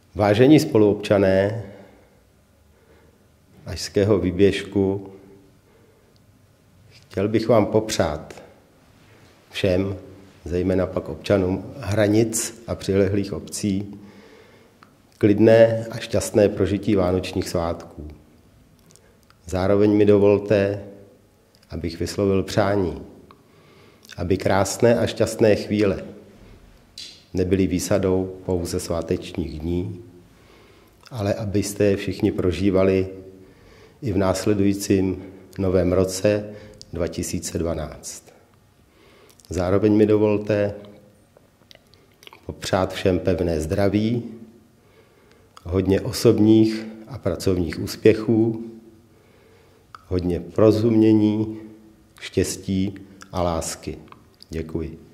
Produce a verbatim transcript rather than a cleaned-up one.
Vážení spoluobčané Ašského výběžku, chtěl bych vám popřát všem, zejména pak občanům Hranic a přilehlých obcí, klidné a šťastné prožití vánočních svátků. Zároveň mi dovolte, abych vyslovil přání, aby krásné a šťastné chvíle nebyly výsadou pouze svátečních dní, ale abyste je všichni prožívali i v následujícím novém roce dva tisíce dvanáct. Zároveň mi dovolte popřát všem pevné zdraví, hodně osobních a pracovních úspěchů, hodně porozumění, štěstí a lásky. Děkuji.